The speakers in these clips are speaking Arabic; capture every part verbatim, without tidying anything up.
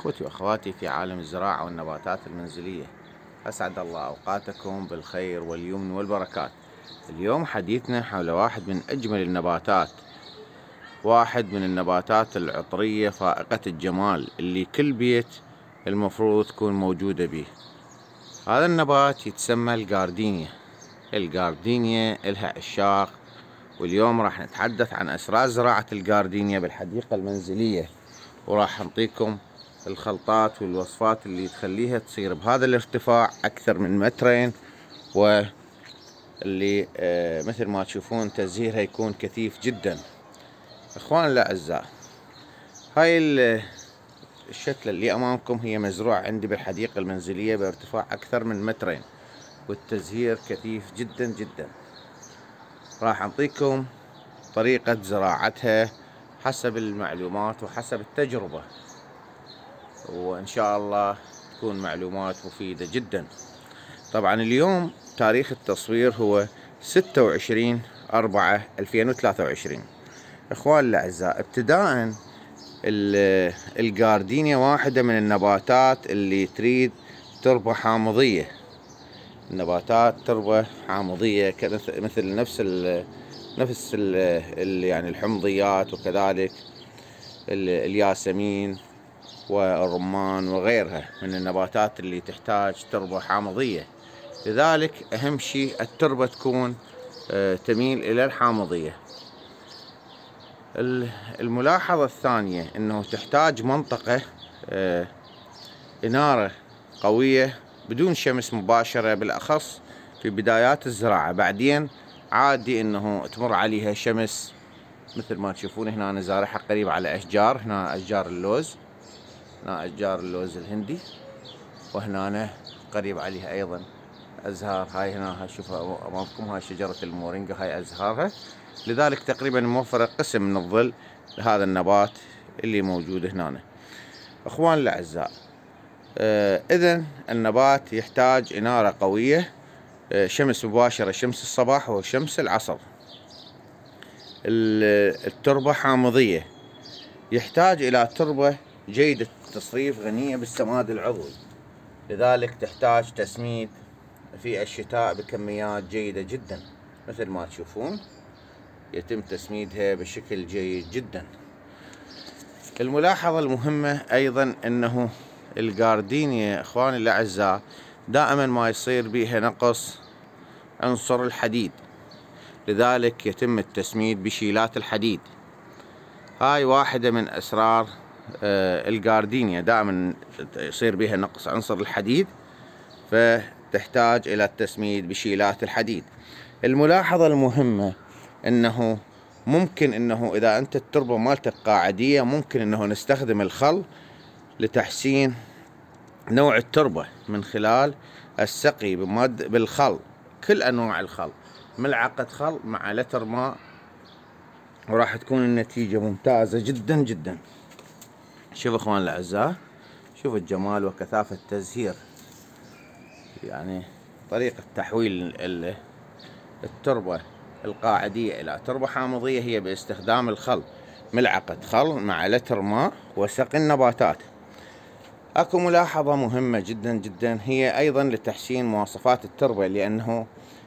إخوتي وأخواتي في عالم الزراعة والنباتات المنزلية، أسعد الله أوقاتكم بالخير واليمن والبركات. اليوم حديثنا حول واحد من أجمل النباتات، واحد من النباتات العطرية فائقة الجمال اللي كل بيت المفروض تكون موجودة به. هذا النبات يتسمى الجاردينيا. الجاردينيا إلها عشاق، واليوم راح نتحدث عن أسرار زراعة الجاردينيا بالحديقة المنزلية، وراح نعطيكم الخلطات والوصفات اللي تخليها تصير بهذا الارتفاع أكثر من مترين، واللي آه مثل ما تشوفون تزهيرها يكون كثيف جدا. إخوان الأعزاء، هاي الشتلة اللي أمامكم هي مزروعة عندي بالحديقة المنزلية بارتفاع أكثر من مترين، والتزهير كثيف جدا جدا. راح أعطيكم طريقة زراعتها حسب المعلومات وحسب التجربة، وإن شاء الله تكون معلومات مفيدة جدا. طبعا اليوم تاريخ التصوير هو ستة وعشرين أربعة ألفين وثلاثة وعشرين. إخوان الأعزاء، ابتداء الجاردينيا واحدة من النباتات اللي تريد تربة حامضية. النباتات تربة حامضية مثل نفس ال نفس ال يعني الحمضيات، وكذلك الياسمين والرمان وغيرها من النباتات اللي تحتاج تربة حامضية. لذلك أهم شيء التربة تكون تميل إلى الحامضية. الملاحظة الثانية أنه تحتاج منطقة إنارة قوية بدون شمس مباشرة، بالأخص في بدايات الزراعة. بعدين عادي أنه تمر عليها شمس، مثل ما تشوفون هنا أنا زارعها قريب على أشجار. هنا أشجار اللوز، هنا أشجار اللوز الهندي، وهنا أنا قريب عليها أيضا أزهار. هاي هنا شوفوا أمامكم، هاي شجرة المورينجا، هاي أزهارها. لذلك تقريبا موفرة قسم من الظل لهذا النبات اللي موجود هنا. أخوان الأعزاء، آه إذن النبات يحتاج إنارة قوية، آه شمس مباشرة، شمس الصباح وشمس العصر. التربة حامضية، يحتاج إلى تربة جيدة التصريف غنية بالسماد العضوي. لذلك تحتاج تسميد في الشتاء بكميات جيدة جدا، مثل ما تشوفون يتم تسميدها بشكل جيد جدا. الملاحظة المهمة أيضا أنه الجاردينيا إخواني الأعزاء دائما ما يصير بها نقص عنصر الحديد، لذلك يتم التسميد بشيلات الحديد. هاي واحدة من أسرار الجاردينيا، دائما يصير بها نقص عنصر الحديد، فتحتاج إلى التسميد بشيلات الحديد. الملاحظة المهمة أنه ممكن أنه إذا أنت التربة مالتك قاعدية، ممكن أنه نستخدم الخل لتحسين نوع التربة من خلال السقي بمد بالخل، كل أنواع الخل، ملعقة خل مع لتر ماء، وراح تكون النتيجة ممتازة جدا جدا. شوفوا اخوان الاعزاء، شوفوا الجمال وكثافة التزهير. يعني طريقة تحويل التربة القاعدية إلى تربة حامضية هي باستخدام الخل، ملعقة خل مع لتر ماء، وسقي النباتات. اكو ملاحظة مهمة جدا جدا، هي ايضا لتحسين مواصفات التربة، لانه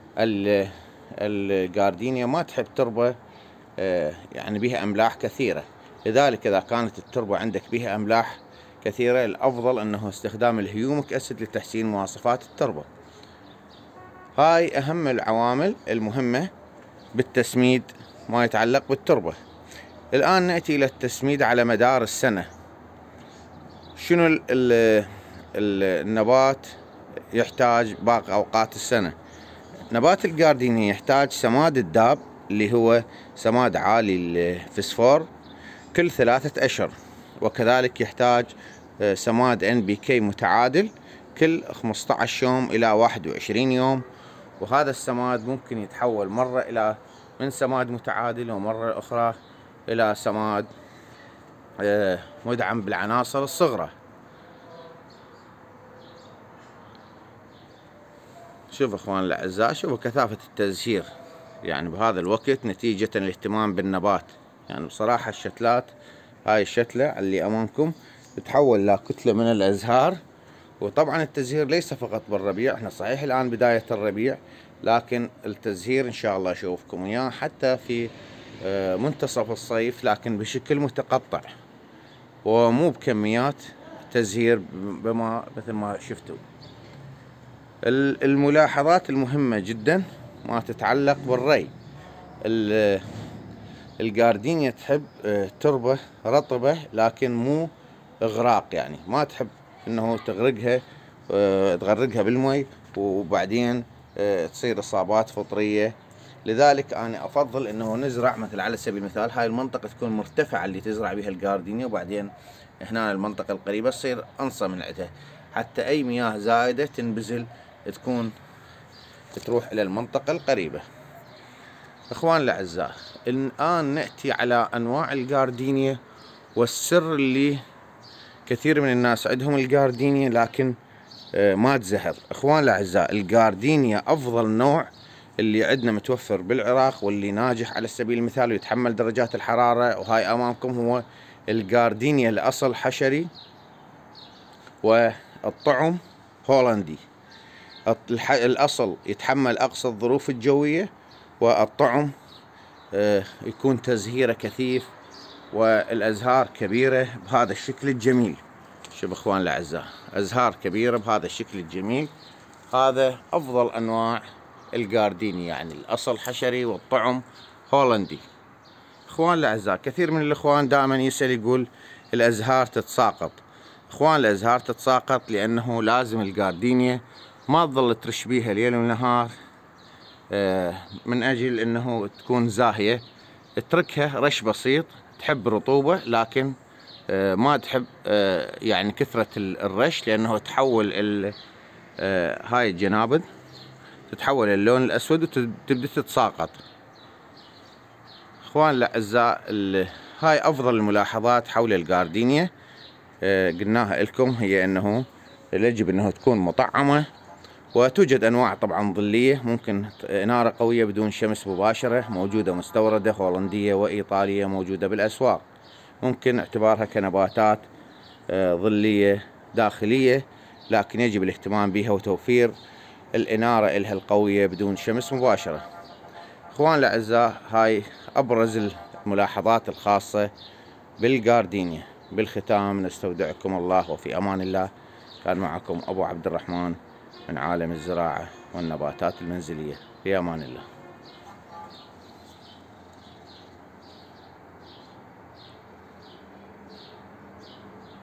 الجاردينيا ما تحب تربة يعني بها املاح كثيرة. لذلك اذا كانت التربة عندك بها املاح كثيرة، الافضل انه استخدام الهيوميك اسيد لتحسين مواصفات التربة. هاي اهم العوامل المهمة بالتسميد ما يتعلق بالتربة. الان نأتي الى التسميد على مدار السنة. شنو ال ال النبات يحتاج باقي اوقات السنة؟ نبات الجاردينيا يحتاج سماد الداب اللي هو سماد عالي الفسفور كل ثلاثة أشهر، وكذلك يحتاج سماد إن بي كي متعادل كل خمسة عشر يوم إلى واحد وعشرين يوم. وهذا السماد ممكن يتحول مرة إلى من سماد متعادل، ومرة أخرى إلى سماد مدعم بالعناصر الصغرى. شوفوا اخوان الاعزاء، شوفوا كثافة التزهير يعني بهذا الوقت نتيجة الاهتمام بالنبات. يعني بصراحة الشتلات، هاي الشتلة اللي امامكم تتحول لكتلة من الأزهار. وطبعا التزهير ليس فقط بالربيع، احنا صحيح الآن بداية الربيع، لكن التزهير إن شاء الله أشوفكم وياه حتى في منتصف الصيف، لكن بشكل متقطع ومو بكميات تزهير بما مثل ما شفتوا. الملاحظات المهمة جدا ما تتعلق بالري. الجاردينيا تحب تربة رطبة لكن مو إغراق، يعني ما تحب إنه تغرقها تغرقها بالمي وبعدين تصير إصابات فطرية. لذلك أنا أفضل إنه نزرع مثل على سبيل المثال هاي المنطقة تكون مرتفعة اللي تزرع بها الجاردينيا، وبعدين هنا المنطقة القريبة تصير أنصى من عندها، حتى أي مياه زايدة تنبزل تكون تروح إلى المنطقة القريبة. إخوان الأعزاء، الآن نأتي على أنواع الجاردينيا والسر اللي كثير من الناس عندهم الجاردينيا لكن ما تزهر. إخوان الأعزاء، الجاردينيا أفضل نوع اللي عندنا متوفر بالعراق واللي ناجح على سبيل المثال ويتحمل درجات الحرارة، وهاي أمامكم هو الجاردينيا الأصل حشري والطعم هولندي. الأصل يتحمل أقصى الظروف الجوية، والطعم يكون تزهيره كثيف والأزهار كبيرة بهذا الشكل الجميل. شوف إخوان الأعزاء، أزهار كبيرة بهذا الشكل الجميل. هذا أفضل أنواع الجاردينيا، يعني الأصل حشري والطعم هولندي. إخوان الأعزاء، كثير من الإخوان دائما يسأل يقول الأزهار تتساقط. إخوان الأزهار تتساقط لأنه لازم الجاردينيا ما تظل ترش بيها ليل ونهار من أجل أنه تكون زاهية، اتركها رش بسيط. تحب رطوبة لكن ما تحب يعني كثرة الرش، لأنه تحول هاي الجنابذ تتحول اللون الأسود وتبدأ تتساقط. إخوان الأعزاء، هاي أفضل الملاحظات حول الجاردينيا قلناها لكم، هي أنه يجب أنه تكون مطعمة، وتوجد أنواع طبعا ظلية ممكن إنارة قوية بدون شمس مباشرة، موجودة مستوردة هولندية وإيطالية موجودة بالأسواق، ممكن اعتبارها كنباتات ظلية داخلية، لكن يجب الاهتمام بها وتوفير الإنارة إلها القوية بدون شمس مباشرة. إخوان الأعزاء، هاي أبرز الملاحظات الخاصة بالجاردينيا. بالختام نستودعكم الله وفي أمان الله. كان معكم أبو عبد الرحمن من عالم الزراعة والنباتات المنزلية. في أمان الله.